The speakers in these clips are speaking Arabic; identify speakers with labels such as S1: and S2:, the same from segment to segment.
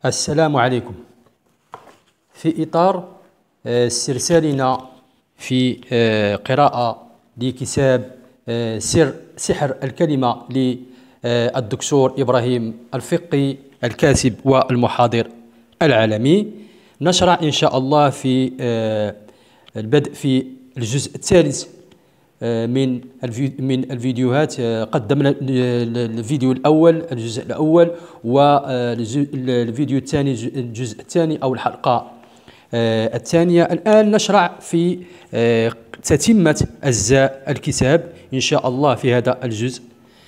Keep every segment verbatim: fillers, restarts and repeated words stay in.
S1: السلام عليكم. في إطار استرسالنا في قراءة لكتاب سر سحر الكلمة للدكتور إبراهيم الفقي الكاتب والمحاضر العالمي، نشرع إن شاء الله في البدء في الجزء الثالث من من الفيديوهات. قدمنا الفيديو الأول الجزء الأول والفيديو الثاني الجزء الثاني أو الحلقة الثانية. الآن نشرع في تتمة أجزاء الكتاب إن شاء الله في هذا الجزء،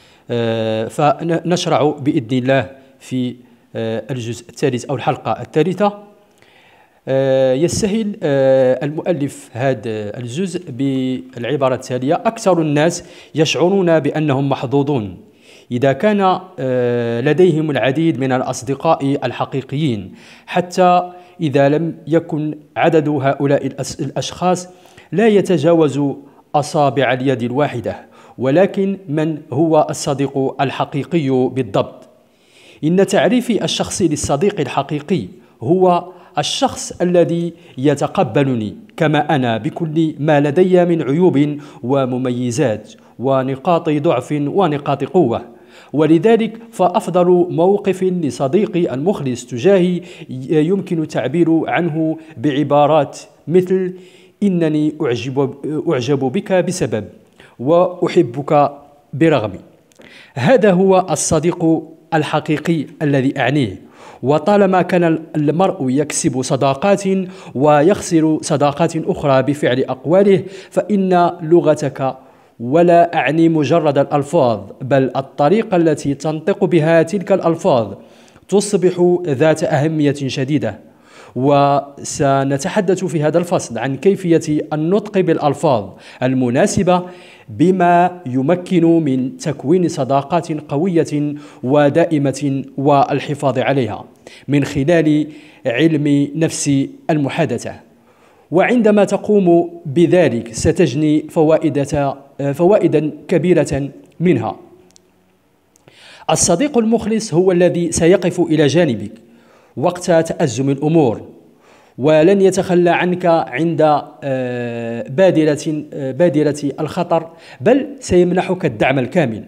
S1: فنشرع بإذن الله في الجزء الثالث أو الحلقة الثالثة. يستهل المؤلف هذا الجزء بالعبارة التالية: أكثر الناس يشعرون بأنهم محظوظون إذا كان لديهم العديد من الأصدقاء الحقيقيين، حتى إذا لم يكن عدد هؤلاء الأشخاص لا يتجاوز أصابع اليد الواحدة، ولكن من هو الصديق الحقيقي بالضبط؟ إن تعريفي الشخصي للصديق الحقيقي هو الشخص الذي يتقبلني كما أنا بكل ما لدي من عيوب ومميزات ونقاط ضعف ونقاط قوة. ولذلك فأفضل موقف لصديقي المخلص تجاهي يمكن التعبير عنه بعبارات مثل: إنني أعجب, أعجب بك بسبب، وأحبك برغمي. هذا هو الصديق الحقيقي الذي أعنيه. وطالما كان المرء يكسب صداقات ويخسر صداقات أخرى بفعل أقواله، فإن لغتك، ولا أعني مجرد الألفاظ بل الطريقة التي تنطق بها تلك الألفاظ، تصبح ذات أهمية شديدة. وسنتحدث في هذا الفصل عن كيفية النطق بالألفاظ المناسبة، بما يمكن من تكوين صداقات قوية ودائمة والحفاظ عليها من خلال علم نفس المحادثة. وعندما تقوم بذلك ستجني فوائد فوائدا كبيرة منها. الصديق المخلص هو الذي سيقف إلى جانبك وقت تأزم الأمور، ولن يتخلى عنك عند بادرة بادرة الخطر، بل سيمنحك الدعم الكامل.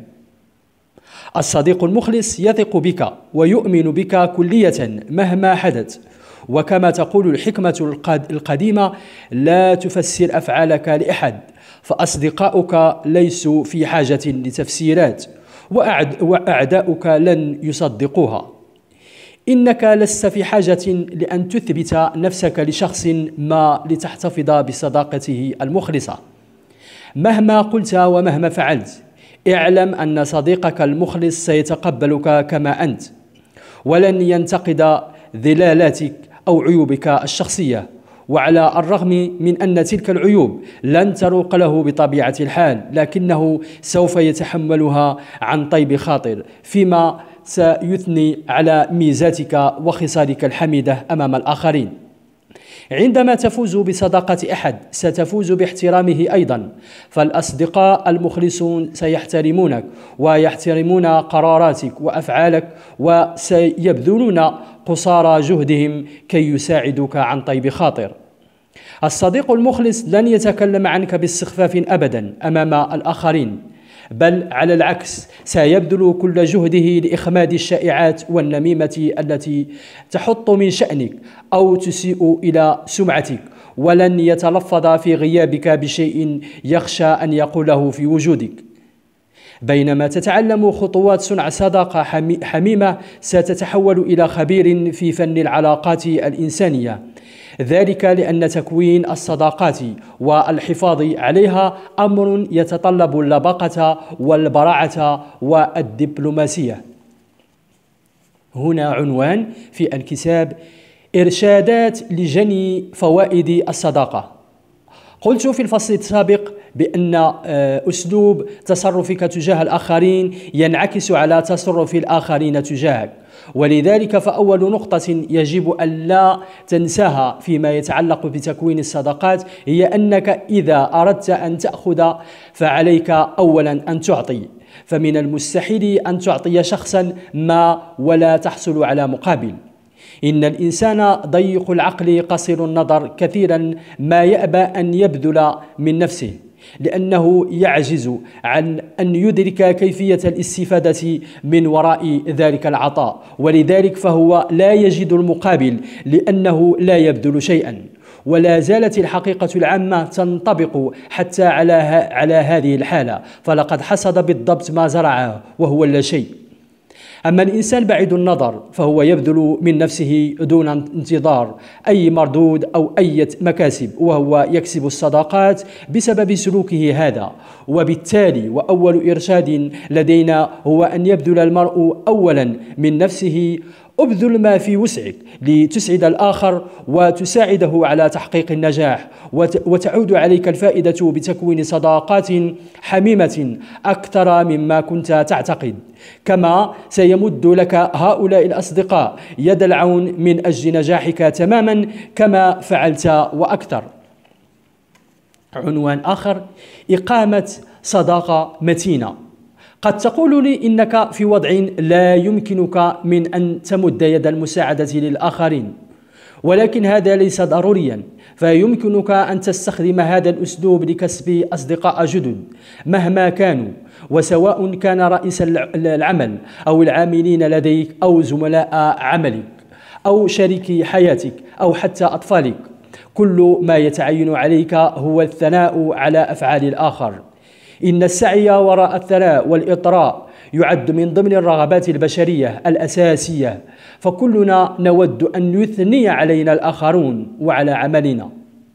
S1: الصديق المخلص يثق بك ويؤمن بك كلية مهما حدث، وكما تقول الحكمة القديمة: لا تفسر أفعالك لأحد، فأصدقاؤك ليسوا في حاجة لتفسيرات، وأعداؤك لن يصدقوها. إنك لست في حاجة لأن تثبت نفسك لشخص ما لتحتفظ بصداقته المخلصة. مهما قلت ومهما فعلت، اعلم أن صديقك المخلص سيتقبلك كما أنت، ولن ينتقد ذلالاتك أو عيوبك الشخصية. وعلى الرغم من أن تلك العيوب لن تروق له بطبيعة الحال، لكنه سوف يتحملها عن طيب خاطر، فيما سيثني على ميزاتك وخصالك الحميدة أمام الآخرين. عندما تفوز بصداقة أحد ستفوز باحترامه أيضا، فالأصدقاء المخلصون سيحترمونك ويحترمون قراراتك وأفعالك، وسيبذلون قصارى جهدهم كي يساعدوك عن طيب خاطر. الصديق المخلص لن يتكلم عنك باستخفاف أبدا أمام الآخرين، بل على العكس سيبذل كل جهده لإخماد الشائعات والنميمة التي تحط من شأنك أو تسيء إلى سمعتك، ولن يتلفظ في غيابك بشيء يخشى أن يقوله في وجودك. بينما تتعلم خطوات صنع صداقة حميمة، ستتحول إلى خبير في فن العلاقات الإنسانية. ذلك لأن تكوين الصداقات والحفاظ عليها أمر يتطلب اللباقة والبراعة والدبلوماسية. هنا عنوان في الكتاب: إرشادات لجني فوائد الصداقة. قلت في الفصل السابق بأن أسلوب تصرفك تجاه الآخرين ينعكس على تصرف الآخرين تجاهك، ولذلك فأول نقطة يجب أن لا تنساها فيما يتعلق بتكوين الصداقات هي أنك إذا أردت أن تأخذ فعليك أولا أن تعطي. فمن المستحيل أن تعطي شخصا ما ولا تحصل على مقابل. إن الإنسان ضيق العقل قصير النظر كثيرا ما يأبى أن يبذل من نفسه، لأنه يعجز عن أن يدرك كيفية الاستفادة من وراء ذلك العطاء، ولذلك فهو لا يجد المقابل لأنه لا يبذل شيئا. ولا زالت الحقيقة العامة تنطبق حتى على على هذه الحالة، فلقد حصد بالضبط ما زرعه وهو لا شيء. أما الإنسان بعيد النظر فهو يبذل من نفسه دون انتظار أي مردود أو أي مكاسب، وهو يكسب الصداقات بسبب سلوكه هذا. وبالتالي وأول إرشاد لدينا هو أن يبذل المرء أولا من نفسه. ابذل ما في وسعك لتسعد الآخر وتساعده على تحقيق النجاح، وتعود عليك الفائدة بتكوين صداقات حميمة أكثر مما كنت تعتقد. كما سيمد لك هؤلاء الأصدقاء يد العون من أجل نجاحك تماما كما فعلت وأكثر. عنوان آخر: إقامة صداقة متينة. قد تقول لي إنك في وضع لا يمكنك من أن تمد يد المساعدة للآخرين، ولكن هذا ليس ضروريا، فيمكنك أن تستخدم هذا الأسلوب لكسب أصدقاء جدد مهما كانوا، وسواء كان رئيس العمل أو العاملين لديك أو زملاء عملك أو شريك حياتك أو حتى أطفالك. كل ما يتعين عليك هو الثناء على أفعال الآخر. إن السعي وراء الثناء والإطراء يعد من ضمن الرغبات البشرية الأساسية، فكلنا نود أن يثني علينا الآخرون وعلى عملنا.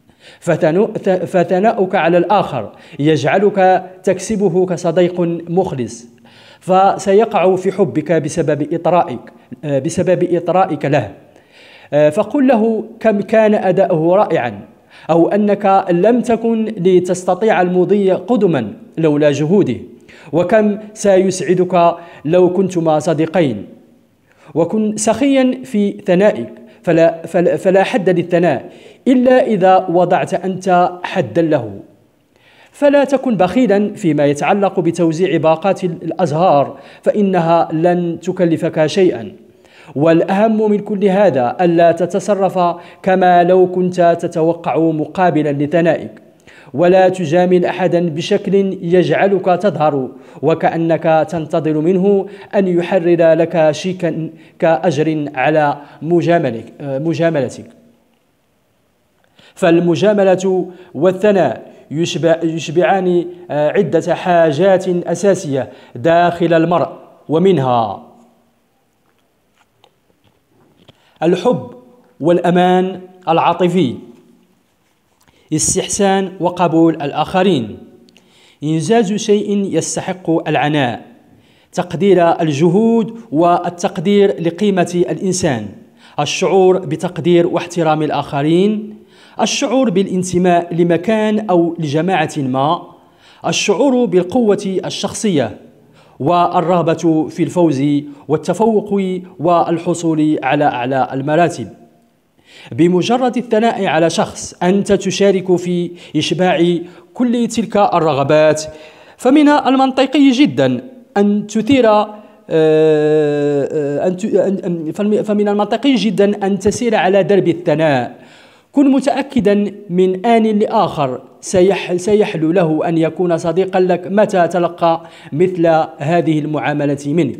S1: فثناؤك على الآخر يجعلك تكسبه كصديق مخلص، فسيقع في حبك بسبب إطرائك بسبب إطرائك له. فقل له كم كان أداؤه رائعا، أو أنك لم تكن لتستطيع المضي قدما لولا جهوده، وكم سيسعدك لو كنتما صديقين. وكن سخيا في ثنائك، فلا, فلا, فلا حد للثناء إلا إذا وضعت أنت حدا له. فلا تكن بخيلا فيما يتعلق بتوزيع باقات الأزهار، فإنها لن تكلفك شيئا. والأهم من كل هذا ألا تتصرف كما لو كنت تتوقع مقابلا لثنائك، ولا تجامل أحدا بشكل يجعلك تظهر وكأنك تنتظر منه أن يحرر لك شيكا كأجر على مجاملتك. فالمجاملة والثناء يشبع يشبعان عدة حاجات أساسية داخل المرء، ومنها الحب والأمان العاطفي، استحسان وقبول الآخرين، إنجاز شيء يستحق العناء، تقدير الجهود والتقدير لقيمة الإنسان، الشعور بتقدير واحترام الآخرين، الشعور بالانتماء لمكان أو لجماعة ما، الشعور بالقوة الشخصية، والرغبة في الفوز والتفوق والحصول على أعلى المراتب. بمجرد الثناء على شخص أنت تشارك في إشباع كل تلك الرغبات، فمن المنطقي جدا أن تثير فمن المنطقي جدا أن تسير على درب الثناء. كن متأكدا من آن لآخر سيحلو له أن يكون صديقا لك متى تلقى مثل هذه المعاملة منك.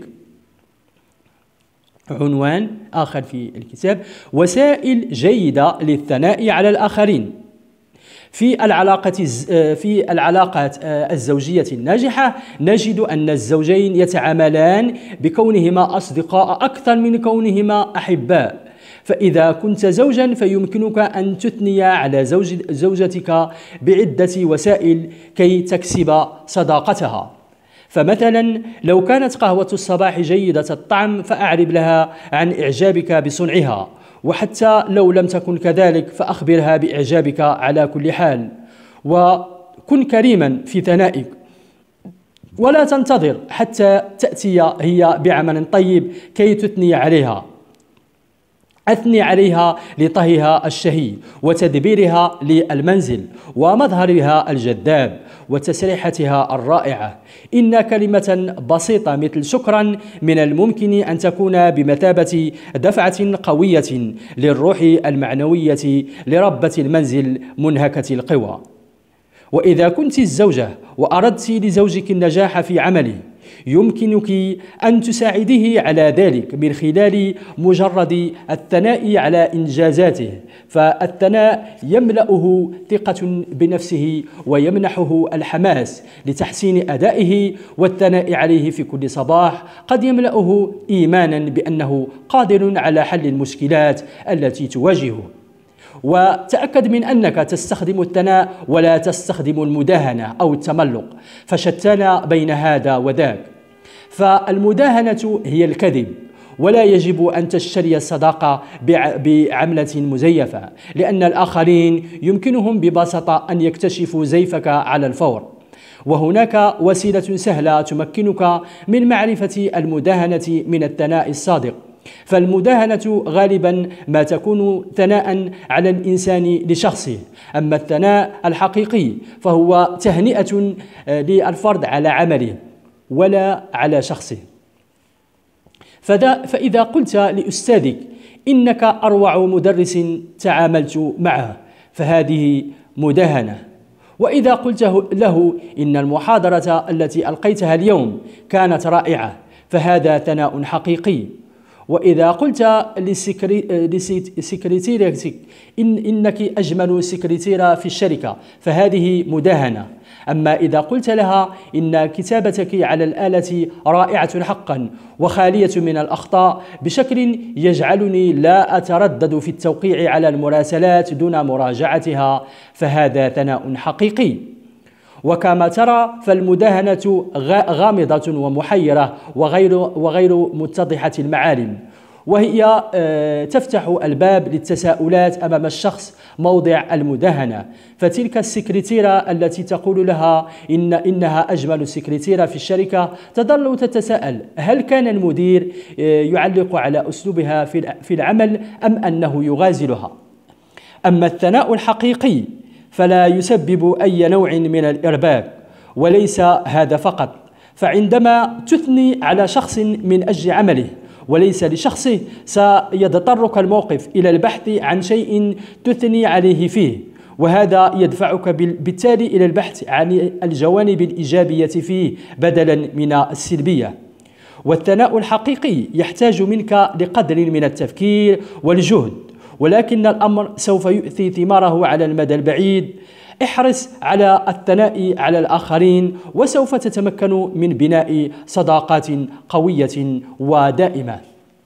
S1: عنوان آخر في الكتاب: وسائل جيدة للثناء على الآخرين. في العلاقة في العلاقات الزوجية الناجحة نجد أن الزوجين يتعاملان بكونهما أصدقاء أكثر من كونهما أحباء. فإذا كنت زوجا فيمكنك أن تثني على زوج زوجتك بعدة وسائل كي تكسب صداقتها. فمثلا لو كانت قهوة الصباح جيدة الطعم فأعرب لها عن إعجابك بصنعها، وحتى لو لم تكن كذلك فأخبرها بإعجابك على كل حال. وكن كريما في ثنائك، ولا تنتظر حتى تأتي هي بعمل طيب كي تثني عليها. أثني عليها لطهيها الشهي وتدبيرها للمنزل ومظهرها الجذاب وتسريحتها الرائعة. إن كلمة بسيطة مثل شكرا من الممكن أن تكون بمثابة دفعة قوية للروح المعنوية لربة المنزل منهكة القوى. وإذا كنت الزوجة وأردت لزوجك النجاح في عمله، يمكنك أن تساعده على ذلك من خلال مجرد الثناء على إنجازاته، فالثناء يملأه ثقة بنفسه ويمنحه الحماس لتحسين أدائه، والثناء عليه في كل صباح قد يملأه إيمانا بأنه قادر على حل المشكلات التي تواجهه. وتأكد من أنك تستخدم الثناء ولا تستخدم المداهنة أو التملق، فشتان بين هذا وذاك. فالمداهنة هي الكذب، ولا يجب أن تشتري الصداقة بعملة مزيفة، لأن الآخرين يمكنهم ببساطة أن يكتشفوا زيفك على الفور. وهناك وسيلة سهلة تمكنك من معرفة المداهنة من الثناء الصادق. فالمداهنة غالبا ما تكون ثناء على الإنسان لشخصه، أما الثناء الحقيقي فهو تهنئة للفرد على عمله ولا على شخصه. فإذا قلت لأستاذك إنك أروع مدرس تعاملت معه، فهذه مداهنة. وإذا قلت له إن المحاضرة التي ألقيتها اليوم كانت رائعة، فهذا ثناء حقيقي. وإذا قلت لسكرتيرتك إن إنك أجمل سكرتيرة في الشركة، فهذه مداهنة. أما إذا قلت لها إن كتابتك على الآلة رائعة حقا وخالية من الأخطاء بشكل يجعلني لا أتردد في التوقيع على المراسلات دون مراجعتها، فهذا ثناء حقيقي. وكما ترى فالمداهنة غامضة ومحيرة وغير, وغير متضحة المعالم، وهي تفتح الباب للتساؤلات أمام الشخص موضع المداهنة. فتلك السكرتيرة التي تقول لها إن إنها أجمل سكرتيرة في الشركة تظل تتساءل: هل كان المدير يعلق على أسلوبها في العمل أم أنه يغازلها؟ أما الثناء الحقيقي فلا يسبب أي نوع من الإرباك. وليس هذا فقط، فعندما تثني على شخص من أجل عمله وليس لشخصه، سيضطرك الموقف إلى البحث عن شيء تثني عليه فيه، وهذا يدفعك بالتالي إلى البحث عن الجوانب الإيجابية فيه بدلا من السلبية. والثناء الحقيقي يحتاج منك لقدر من التفكير والجهد، ولكن الأمر سوف يؤتي ثماره على المدى البعيد. احرص على الثناء على الآخرين، وسوف تتمكن من بناء صداقات قوية ودائمة.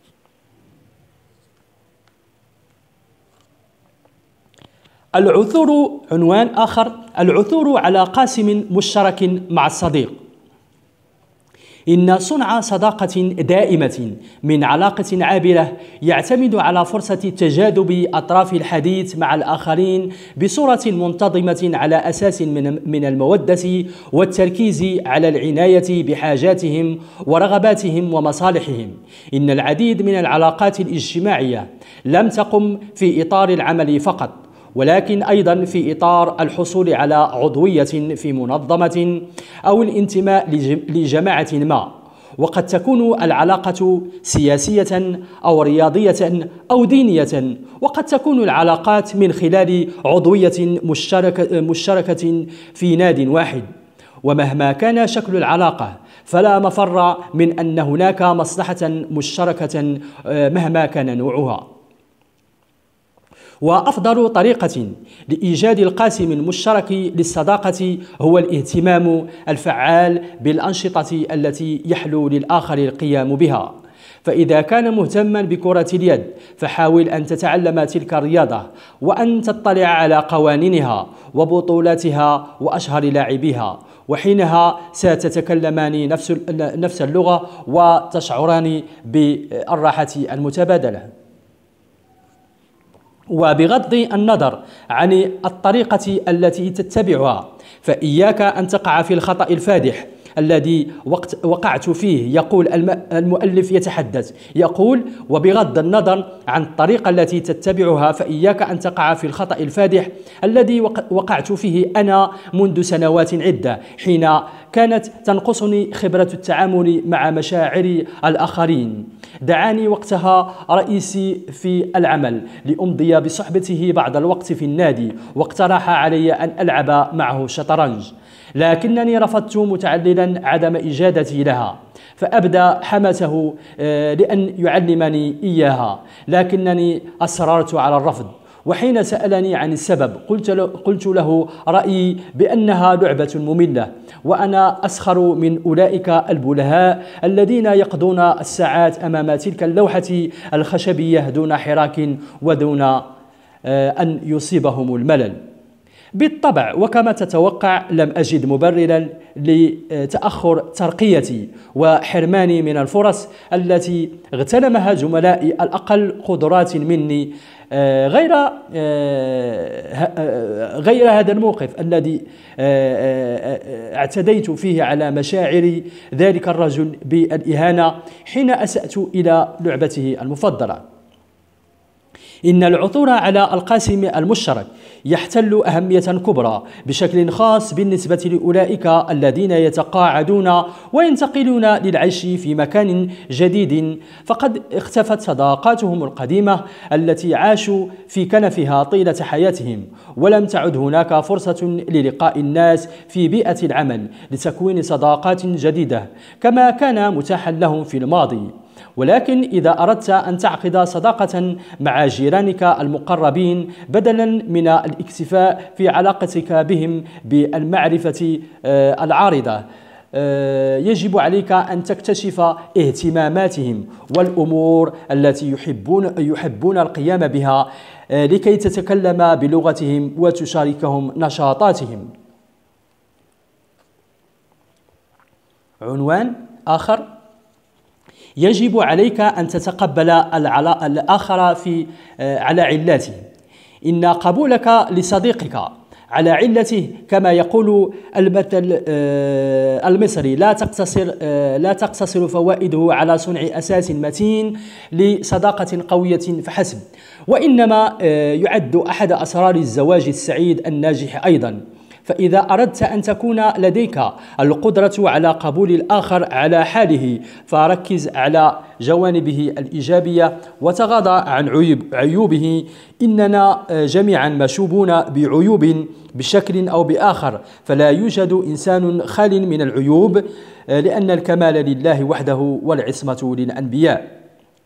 S1: العثور، عنوان آخر: العثور على قاسم مشترك مع الصديق. إن صنع صداقة دائمة من علاقة عابرة يعتمد على فرصة تجاذب أطراف الحديث مع الآخرين بصورة منتظمة على أساس من المودة والتركيز على العناية بحاجاتهم ورغباتهم ومصالحهم. إن العديد من العلاقات الاجتماعية لم تقم في إطار العمل فقط، ولكن أيضا في إطار الحصول على عضوية في منظمة أو الانتماء لجماعة ما. وقد تكون العلاقة سياسية أو رياضية أو دينية، وقد تكون العلاقات من خلال عضوية مشتركة, مشتركة في ناد واحد. ومهما كان شكل العلاقة فلا مفر من أن هناك مصلحة مشتركة مهما كان نوعها. وأفضل طريقة لإيجاد القاسم المشترك للصداقة هو الاهتمام الفعال بالأنشطة التي يحلو للآخر القيام بها. فإذا كان مهتما بكرة اليد، فحاول أن تتعلم تلك الرياضة وأن تطلع على قوانينها وبطولاتها وأشهر لاعبيها، وحينها ستتكلمان نفس نفس اللغة وتشعران بالراحة المتبادلة. وبغض النظر عن الطريقة التي تتبعها، فإياك أن تقع في الخطأ الفادح الذي وقت وقعت فيه. يقول المؤلف يتحدث يقول: وبغض النظر عن الطريقة التي تتبعها فإياك أن تقع في الخطأ الفادح الذي وقعت فيه أنا منذ سنوات عدة، حين كانت تنقصني خبرة التعامل مع مشاعر الآخرين. دعاني وقتها رئيسي في العمل لأمضي بصحبته بعض الوقت في النادي، واقترح علي أن ألعب معه شطرنج، لكنني رفضت متعللا عدم إجادتي لها، فأبدى حماسه لأن يعلمني إياها، لكنني أصررت على الرفض. وحين سألني عن السبب قلت له, قلت له رأيي بأنها لعبة مملة، وأنا أسخر من أولئك البلهاء الذين يقضون الساعات أمام تلك اللوحة الخشبية دون حراك ودون أن يصيبهم الملل. بالطبع وكما تتوقع لم أجد مبررا لتأخر ترقيتي وحرماني من الفرص التي اغتنمها زملائي الأقل قدرات مني، غير غير هذا الموقف الذي اعتديت فيه على مشاعر ذلك الرجل بالإهانة حين أسأت إلى لعبته المفضلة. إن العثور على القاسم المشترك يحتل أهمية كبرى بشكل خاص بالنسبة لأولئك الذين يتقاعدون وينتقلون للعيش في مكان جديد، فقد اختفت صداقاتهم القديمة التي عاشوا في كنفها طيلة حياتهم، ولم تعد هناك فرصة للقاء الناس في بيئة العمل لتكوين صداقات جديدة كما كان متاحا لهم في الماضي. ولكن إذا أردت أن تعقد صداقة مع جيرانك المقربين بدلا من الاكتفاء في علاقتك بهم بالمعرفة العارضة، يجب عليك أن تكتشف اهتماماتهم والأمور التي يحبون يحبون القيام بها لكي تتكلم بلغتهم وتشاركهم نشاطاتهم. عنوان آخر: يجب عليك أن تتقبل الآخر في على علته. إن قبولك لصديقك على علته كما يقول المثل المصري لا تقتصر لا تقتصر فوائده على صنع أساس متين لصداقة قوية فحسب، وإنما يعد أحد أسرار الزواج السعيد الناجح أيضا. فإذا أردت أن تكون لديك القدرة على قبول الآخر على حاله فركز على جوانبه الإيجابية وتغاضى عن عيوب عيوبه. إننا جميعا مشوبون بعيوب بشكل أو بآخر، فلا يوجد إنسان خال من العيوب، لأن الكمال لله وحده والعصمة للأنبياء.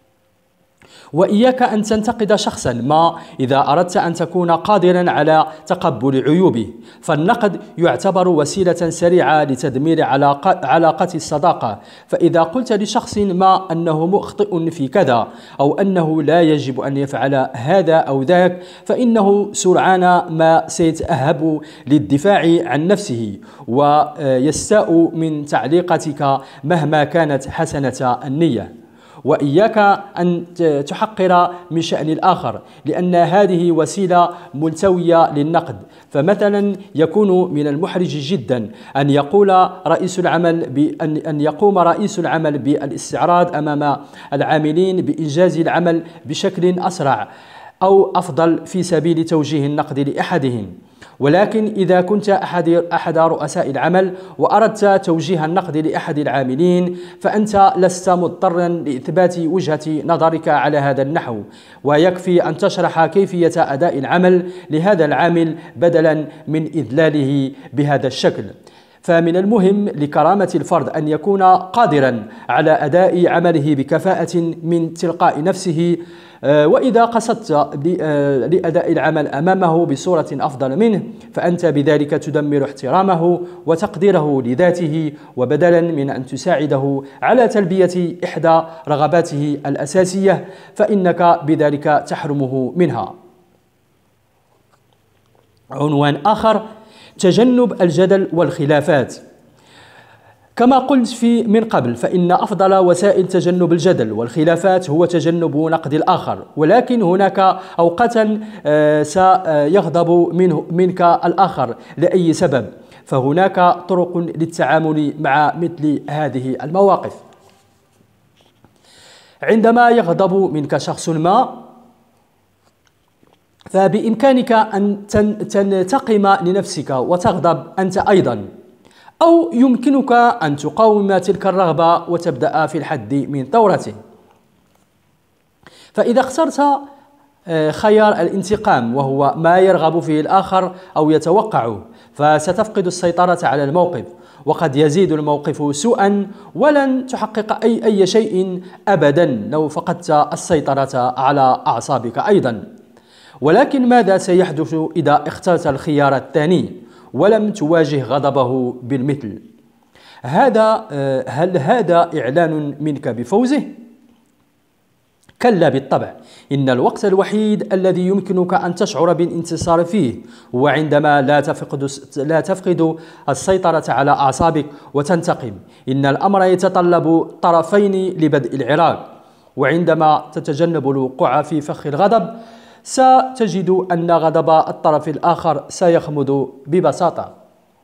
S1: وإياك أن تنتقد شخصا ما إذا أردت أن تكون قادرا على تقبل عيوبه، فالنقد يعتبر وسيلة سريعة لتدمير علاقة الصداقة. فإذا قلت لشخص ما أنه مخطئ في كذا أو أنه لا يجب أن يفعل هذا أو ذاك، فإنه سرعان ما سيتأهب للدفاع عن نفسه ويستاء من تعليقاتك مهما كانت حسنة النية. وإياك أن تحقر من شأن الآخر، لأن هذه وسيلة ملتوية للنقد. فمثلا يكون من المحرج جدا أن يقول رئيس العمل بأن أن يقوم رئيس العمل بالاستعراض أمام العاملين بإنجاز العمل بشكل أسرع أو أفضل في سبيل توجيه النقد لأحدهم. ولكن إذا كنت أحد أحد رؤساء العمل وأردت توجيه النقد لأحد العاملين، فأنت لست مضطرا لإثبات وجهة نظرك على هذا النحو، ويكفي أن تشرح كيفية أداء العمل لهذا العامل بدلا من إذلاله بهذا الشكل. فمن المهم لكرامة الفرد أن يكون قادرا على أداء عمله بكفاءة من تلقاء نفسه، وإذا قصدت لأداء العمل أمامه بصورة أفضل منه، فأنت بذلك تدمر احترامه وتقديره لذاته، وبدلا من أن تساعده على تلبية إحدى رغباته الأساسية فإنك بذلك تحرمه منها. عنوان آخر: تجنب الجدل والخلافات. كما قلت في من قبل، فإن أفضل وسائل تجنب الجدل والخلافات هو تجنب نقد الآخر، ولكن هناك أوقات سيغضب منه منك الآخر لأي سبب، فهناك طرق للتعامل مع مثل هذه المواقف. عندما يغضب منك شخص ما، فبإمكانك أن تنتقم لنفسك وتغضب أنت أيضا، أو يمكنك أن تقاوم تلك الرغبة وتبدأ في الحد من ثورته. فإذا اخترت خيار الانتقام وهو ما يرغب فيه الآخر أو يتوقعه، فستفقد السيطرة على الموقف، وقد يزيد الموقف سوءا ولن تحقق أي, أي شيء أبدا لو فقدت السيطرة على أعصابك أيضا. ولكن ماذا سيحدث إذا اخترت الخيار الثاني ولم تواجه غضبه بالمثل؟ هذا هل هذا إعلان منك بفوزه؟ كلا بالطبع. إن الوقت الوحيد الذي يمكنك أن تشعر بالانتصار فيه هو عندما لا تفقد لا تفقد السيطرة على أعصابك وتنتقم. إن الأمر يتطلب طرفين لبدء العراك، وعندما تتجنب الوقوع في فخ الغضب ستجد أن غضب الطرف الآخر سيخمد ببساطة.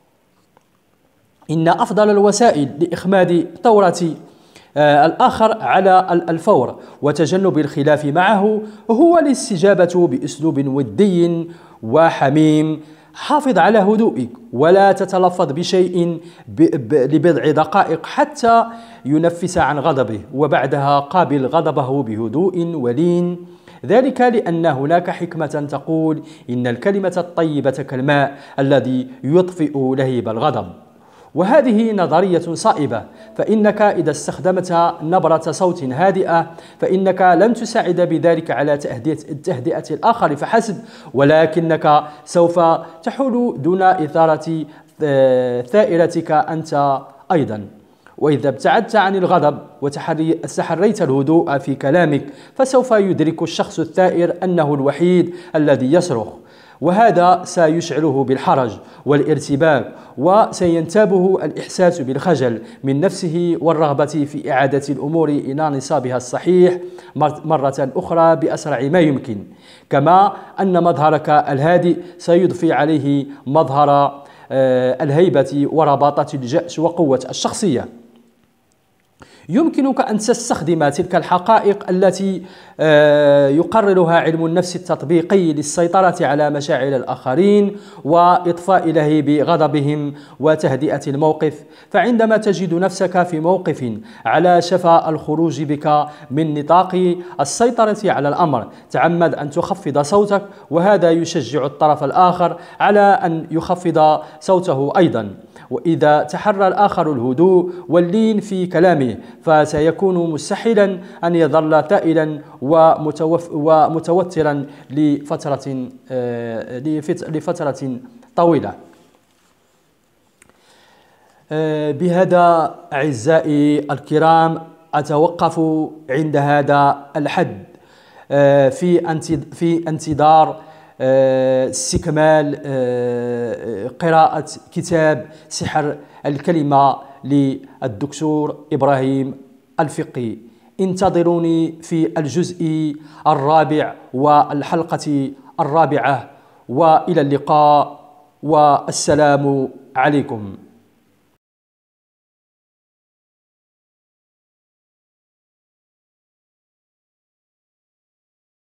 S1: إن أفضل الوسائل لإخماد ثورة الآخر على الفور وتجنب الخلاف معه هو الاستجابة بأسلوب ودي وحميم. حافظ على هدوئك ولا تتلفظ بشيء لبضع دقائق حتى ينفس عن غضبه، وبعدها قابل غضبه بهدوء ولين. ذلك لأن هناك حكمة تقول إن الكلمة الطيبة كالماء الذي يطفئ لهيب الغضب. وهذه نظرية صائبة، فإنك إذا استخدمت نبرة صوت هادئة فإنك لن تساعد بذلك على تهدئة الآخر فحسب، ولكنك سوف تحول دون إثارة ثائرتك أنت أيضا. وإذا ابتعدت عن الغضب وتحريت الهدوء في كلامك فسوف يدرك الشخص الثائر أنه الوحيد الذي يصرخ، وهذا سيشعره بالحرج والارتباك، وسينتابه الإحساس بالخجل من نفسه والرغبة في إعادة الأمور إلى نصابها الصحيح مرة أخرى بأسرع ما يمكن. كما أن مظهرك الهادئ سيضفي عليه مظهر الهيبة ورباطة الجأش وقوة الشخصية. يمكنك أن تستخدم تلك الحقائق التي يقررها علم النفس التطبيقي للسيطرة على مشاعر الآخرين وإطفاء لهيب غضبهم وتهدئة الموقف. فعندما تجد نفسك في موقف على شفا الخروج بك من نطاق السيطرة على الأمر، تعمد أن تخفض صوتك، وهذا يشجع الطرف الآخر على أن يخفض صوته أيضا. وإذا تحرى الآخر الهدوء واللين في كلامه فسيكون مستحيلا أن يظل ثائلا ومتوترا لفترة لفترة طويلة. بهذا أعزائي الكرام أتوقف عند هذا الحد في انتظار استكمال قراءة كتاب سحر الكلمة للدكتور إبراهيم الفقي. انتظروني في الجزء الرابع والحلقة الرابعة، وإلى اللقاء والسلام عليكم.